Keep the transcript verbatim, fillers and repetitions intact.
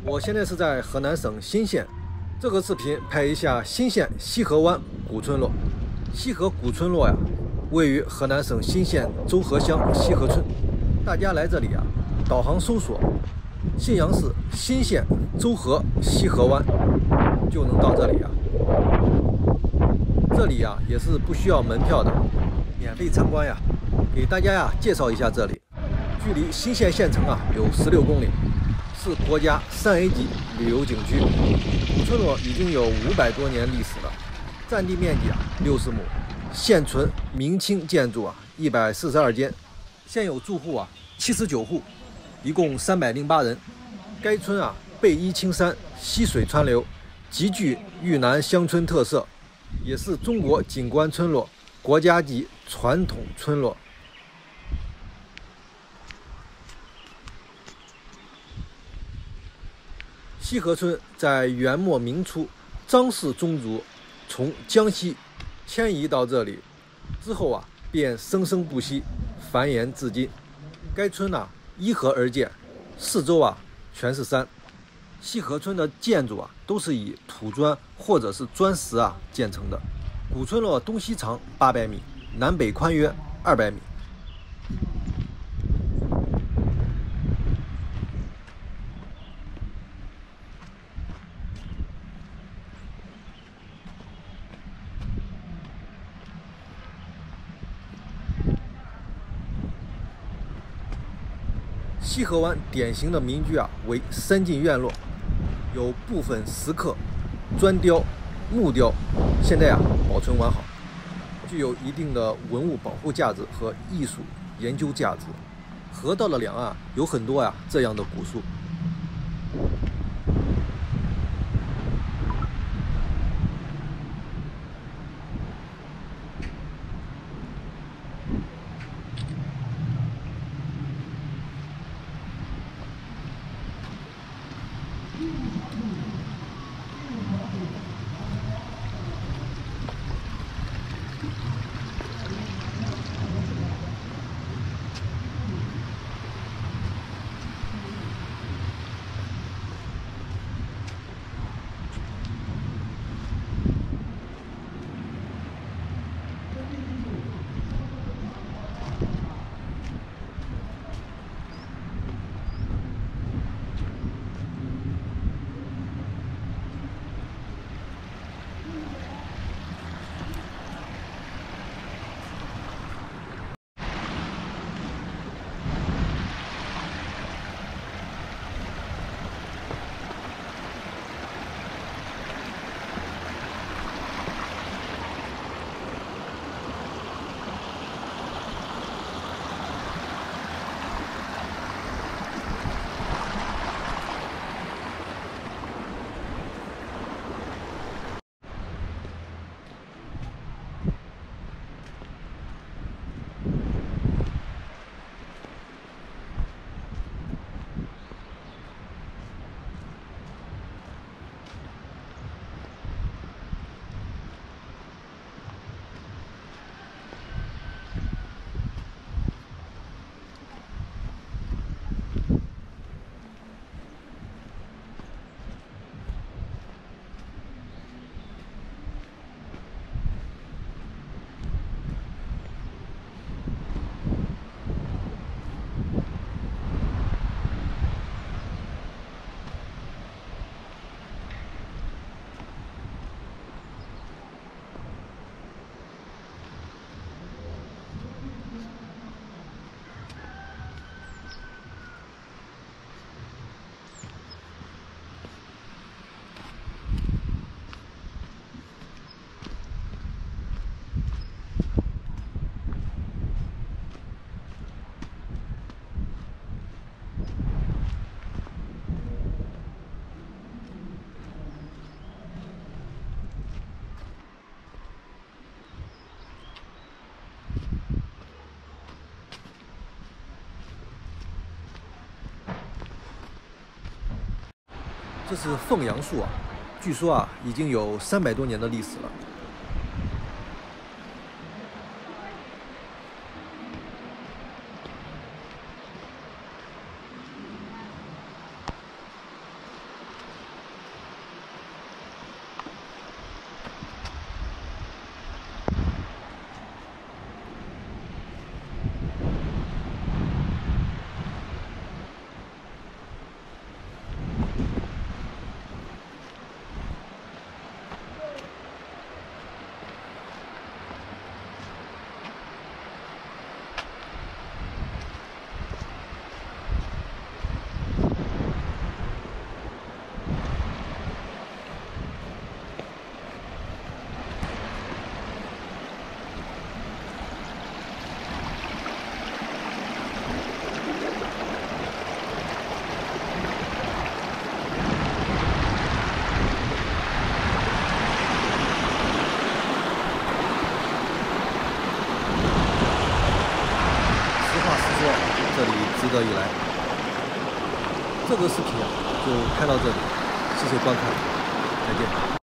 我现在是在河南省新县，这个视频拍一下新县西河湾古村落。西河古村落呀，位于河南省新县周河乡西河村。大家来这里啊，导航搜索信阳市新县周河西河湾，就能到这里啊。这里呀也是不需要门票的，免费参观呀。给大家呀介绍一下这里，距离新县县城啊有十六公里。 是国家三 A 级旅游景区，古村落已经有五百多年历史了，占地面积啊六十亩，现存明清建筑啊一百四十二间，现有住户啊七十九户，一共三百零八人。该村啊背依青山，溪水川流，极具豫南乡村特色，也是中国景观村落、国家级传统村落。 西河村在元末明初，张氏宗族从江西迁移到这里，之后啊，便生生不息，繁衍至今。该村呐、啊，依河而建，四周啊全是山。西河村的建筑啊，都是以土砖或者是砖石啊建成的。古村落东西长八百米，南北宽约二百米。 西河湾典型的民居啊为三进院落，有部分石刻、砖雕、木雕，现在啊保存完好，具有一定的文物保护价值和艺术研究价值。河道的两岸有很多呀、啊、这样的古树。 这是凤阳树啊，据说啊已经有三百多年的历史了。 以来。这个视频啊就看到这里，谢谢观看，再见。